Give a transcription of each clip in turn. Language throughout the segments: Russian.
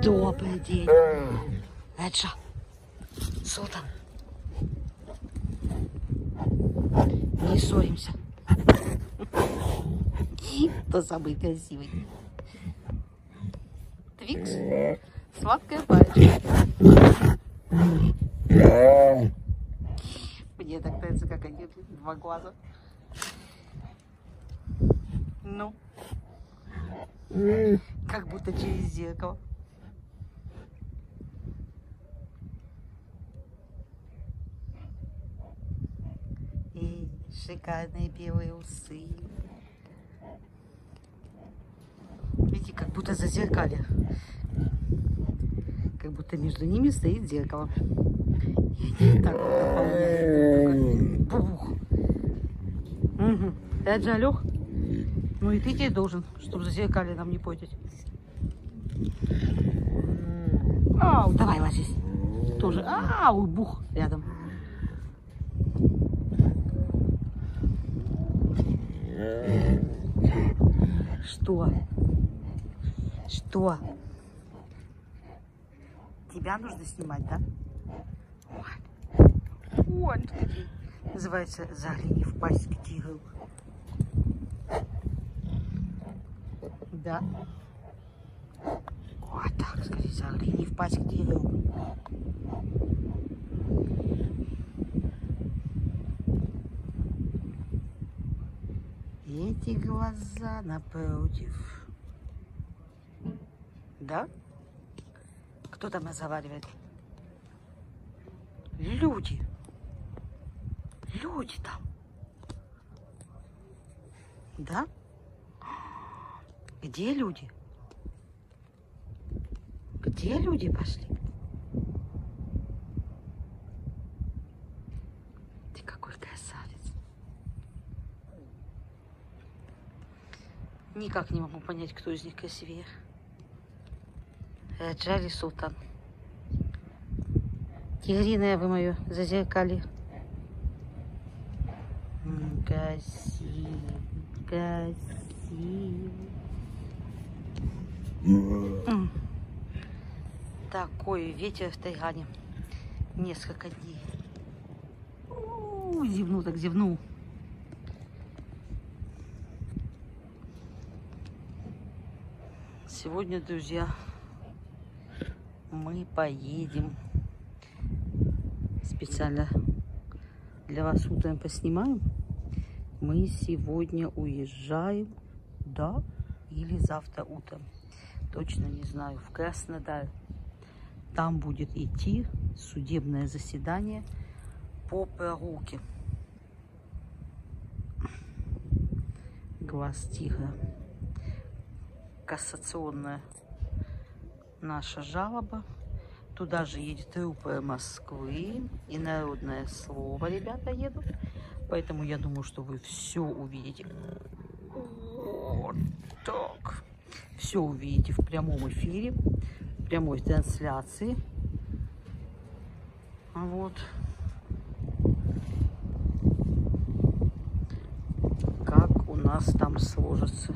Добрый день. Эджа. Султан. Не ссоримся. Кто самый красивый? Твикс. Сладкая пальчик. Мне так нравится, как они два глаза. Ну. Как будто через зеркало. И шикарные белые усы. Видите, как будто зазеркали. Как будто между ними стоит зеркало. И они так вот дополняют. Бубух. Угу. Ты отжалёх? Ну и ты теперь должен, чтобы зазеркали нам не портить. Ау, давай ложись. Тоже. Ау, бух рядом. Что? Что? Тебя нужно снимать, да? Вот. Называется «Загляни в пасть к тигру». Да? Вот так, скорее, загляни в пасть к тигру. Эти глаза напротив. Да? Кто там разговаривает? Люди. Люди там. Да? Где люди? Где люди пошли? Ты какой красавец. Никак не могу понять, кто из них красивее. Эджа или Султан? Тигриное вы мое зазеркали. Красивый, красивый. Такой ветер в Тайгане. Несколько дней. Зевнул так зевнул. Сегодня, друзья, мы поедем. Специально для вас утром поснимаем. Мы сегодня уезжаем, да, или завтра утром. Точно не знаю. В Краснодар. Там будет идти судебное заседание по прогулке. Глаз тигра. Кассационная наша жалоба. Туда же едет РУП Москвы и Народное слово, ребята, едут. Поэтому я думаю, что вы все увидите. Вот так. Все увидите в прямом эфире, в прямой трансляции. Вот. Как у нас там сложится.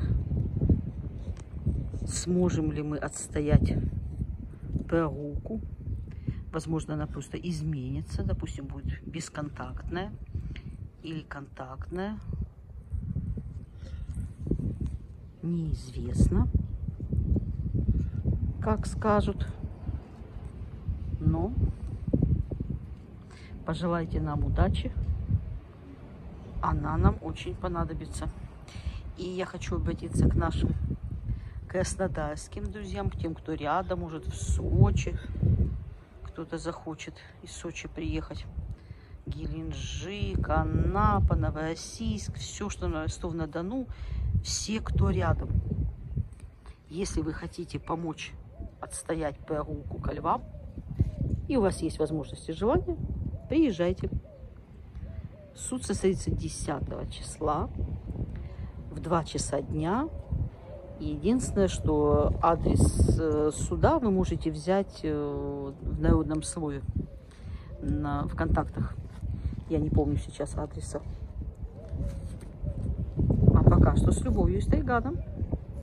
Сможем ли мы отстоять прогулку? Возможно, она просто изменится. Допустим, будет бесконтактная или контактная. Неизвестно, как скажут. Но пожелайте нам удачи. Она нам очень понадобится. И я хочу обратиться к нашим краснодарским друзьям, к тем, кто рядом, может, в Сочи. Кто-то захочет из Сочи приехать. Геленджик, Анапа, Новороссийск, все, что на Ростов-на-Дону, все, кто рядом. Если вы хотите помочь отстоять прогулку ко львам, и у вас есть возможность и желание, приезжайте. Суд состоится 10 числа в 2 часа дня. Единственное, что адрес суда вы можете взять в Народном слове в контактах. Я не помню сейчас адреса. А пока что с любовью из Тайгана.